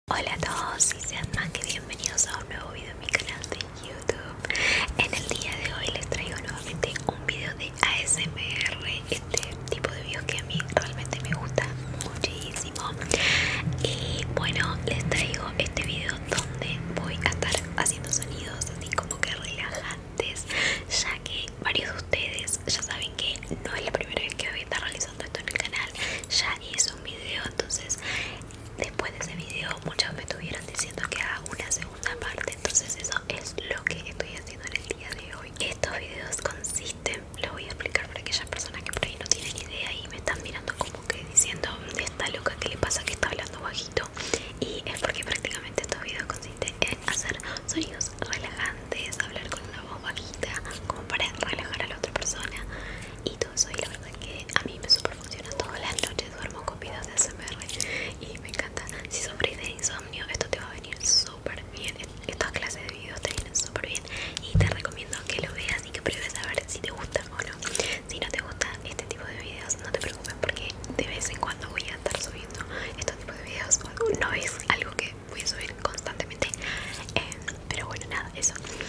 Hola a todos y sean más que bienvenidos a un nuevo video en mi canal de YouTube. En el día de hoy les traigo nuevamente un video de ASMR, este tipo de videos que a mí realmente me gusta muchísimo. Y bueno, les traigo este video donde voy a estar haciendo sonidos así como que relajantes, ya que varios de ustedes ya saben que no es la primera vez que voy a estar realizando esto en el canal. Ya hice un video, entonces después de ese video muchos me estuvieron diciendo que haga una segunda parte, entonces eso es lo que estoy haciendo en el día de hoy. Estos videos consisten, lo voy a explicar para aquellas personas que por ahí no tienen idea y me están mirando como que diciendo esta loca, ¿qué le pasa que está hablando bajito? Y es porque prácticamente estos videos consisten en hacer sonidos relajantes, hablar con una voz bajita como para relajar a la otra persona y todo eso. Y la verdad que a mí me super funciona. Todas las noches duermo con videos de ASMR y me encanta. Si sufres de insomnio, esto te va a venir súper bien. Estas clases de videos te vienen súper bien y te recomiendo que lo veas y que pruebes a ver si te gusta o no. Si no te gusta este tipo de videos, no te preocupes, porque de vez en cuando voy a estar subiendo estos tipos de videos. No es algo que voy a subir constantemente, pero bueno, nada, eso.